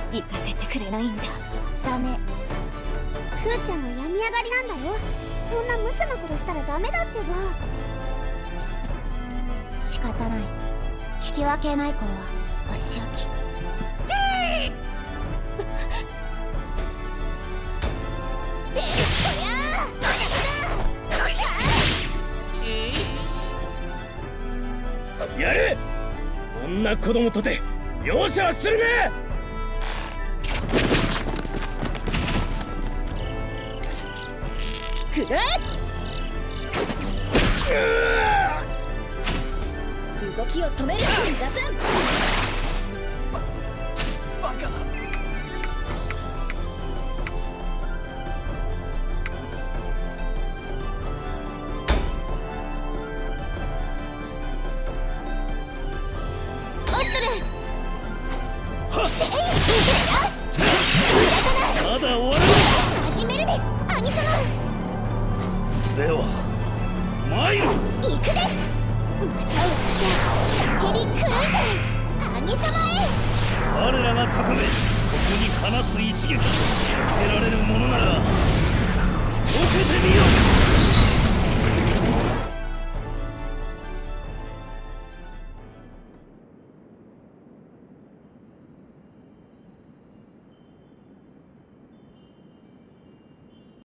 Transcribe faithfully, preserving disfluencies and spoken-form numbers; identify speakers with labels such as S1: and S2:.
S1: 行かせてくれないんだ。
S2: ダメ。ふーちゃんは病み上がりなんだよ。そんな無茶なことしたらダメだってば。仕方ない。聞き分けない子はお仕置き。
S3: やれ！こんな子供とて容赦はするな！
S1: くらえ！動きを止めるように出せん！バカ！
S3: まだ終わらない。
S2: 始めるです、兄様。
S3: では参る。
S2: 行くです。またをつけ、かけり狂いて兄様へ。
S3: 我らが高め、ここに放つ一撃。